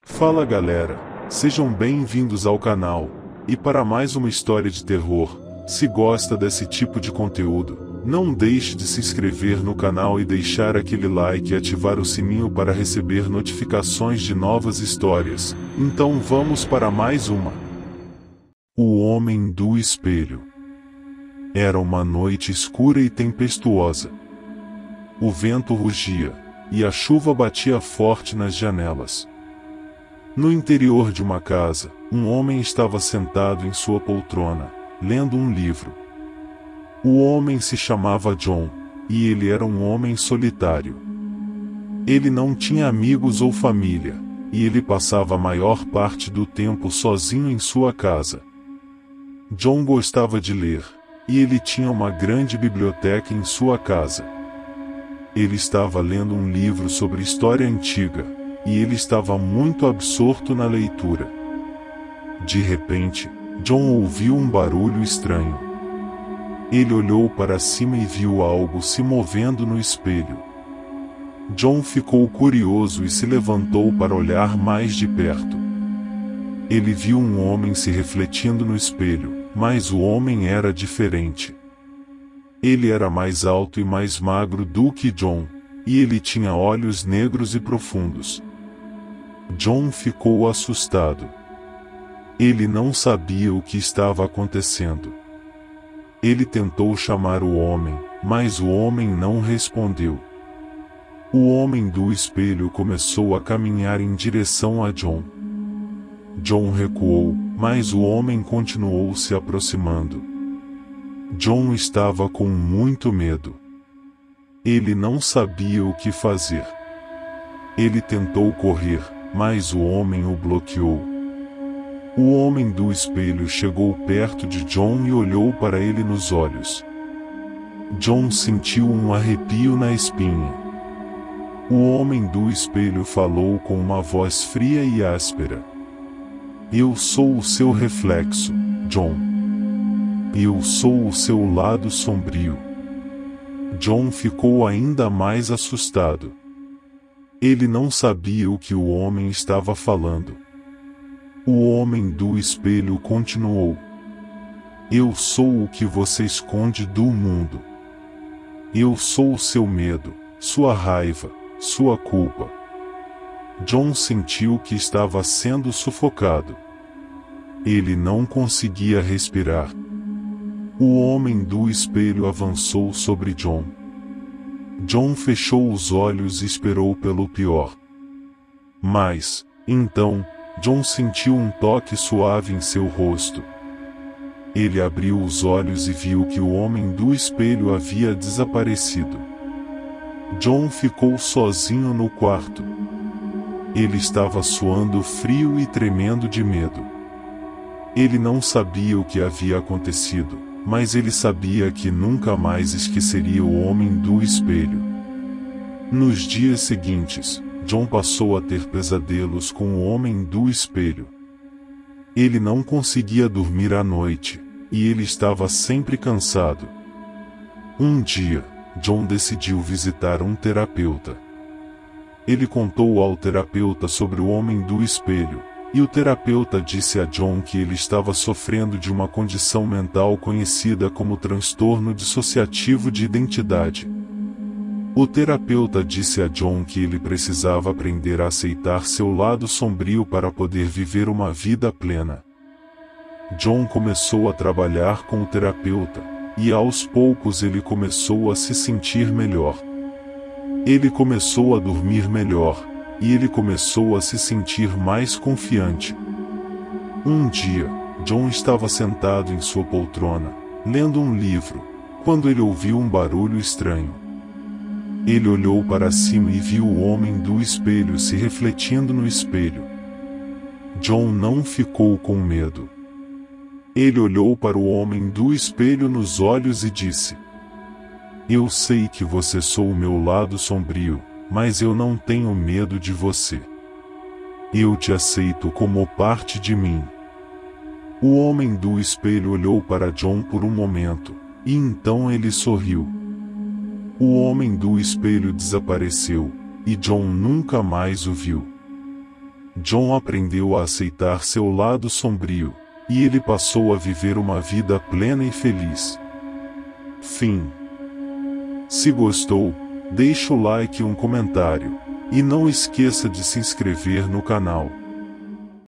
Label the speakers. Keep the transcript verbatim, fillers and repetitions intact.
Speaker 1: Fala galera, sejam bem-vindos ao canal, e para mais uma história de terror. Se gosta desse tipo de conteúdo, não deixe de se inscrever no canal e deixar aquele like e ativar o sininho para receber notificações de novas histórias. Então vamos para mais uma. O Homem do Espelho. Era uma noite escura e tempestuosa. O vento rugia, e a chuva batia forte nas janelas. No interior de uma casa, um homem estava sentado em sua poltrona, lendo um livro. O homem se chamava John, e ele era um homem solitário. Ele não tinha amigos ou família, e ele passava a maior parte do tempo sozinho em sua casa. John gostava de ler, e ele tinha uma grande biblioteca em sua casa. Ele estava lendo um livro sobre história antiga, e ele estava muito absorto na leitura. De repente, John ouviu um barulho estranho. Ele olhou para cima e viu algo se movendo no espelho. John ficou curioso e se levantou para olhar mais de perto. Ele viu um homem se refletindo no espelho, mas o homem era diferente. Ele era mais alto e mais magro do que John, e ele tinha olhos negros e profundos. John ficou assustado. Ele não sabia o que estava acontecendo. Ele tentou chamar o homem, mas o homem não respondeu. O homem do espelho começou a caminhar em direção a John. John recuou, mas o homem continuou se aproximando. John estava com muito medo. Ele não sabia o que fazer. Ele tentou correr, mas o homem o bloqueou. O homem do espelho chegou perto de John e olhou para ele nos olhos. John sentiu um arrepio na espinha. O homem do espelho falou com uma voz fria e áspera. Eu sou o seu reflexo, John. Eu sou o seu lado sombrio. John ficou ainda mais assustado. Ele não sabia o que o homem estava falando. O homem do espelho continuou. Eu sou o que você esconde do mundo. Eu sou o seu medo, sua raiva, sua culpa. John sentiu que estava sendo sufocado. Ele não conseguia respirar. O homem do espelho avançou sobre John. John fechou os olhos e esperou pelo pior. Mas, então, John sentiu um toque suave em seu rosto. Ele abriu os olhos e viu que o homem do espelho havia desaparecido. John ficou sozinho no quarto. Ele estava suando frio e tremendo de medo. Ele não sabia o que havia acontecido, mas ele sabia que nunca mais esqueceria o homem do espelho. Nos dias seguintes, John passou a ter pesadelos com o homem do espelho. Ele não conseguia dormir à noite, e ele estava sempre cansado. Um dia, John decidiu visitar um terapeuta. Ele contou ao terapeuta sobre o homem do espelho, e o terapeuta disse a John que ele estava sofrendo de uma condição mental conhecida como transtorno dissociativo de identidade. O terapeuta disse a John que ele precisava aprender a aceitar seu lado sombrio para poder viver uma vida plena. John começou a trabalhar com o terapeuta, e aos poucos ele começou a se sentir melhor. Ele começou a dormir melhor, e ele começou a se sentir mais confiante. Um dia, John estava sentado em sua poltrona, lendo um livro, quando ele ouviu um barulho estranho. Ele olhou para cima e viu o homem do espelho se refletindo no espelho. John não ficou com medo. Ele olhou para o homem do espelho nos olhos e disse: Eu sei que você sou o meu lado sombrio, mas eu não tenho medo de você. Eu te aceito como parte de mim. O homem do espelho olhou para John por um momento, e então ele sorriu. O homem do espelho desapareceu, e John nunca mais o viu. John aprendeu a aceitar seu lado sombrio, e ele passou a viver uma vida plena e feliz. Fim. Se gostou, deixe o like e um comentário, e não esqueça de se inscrever no canal.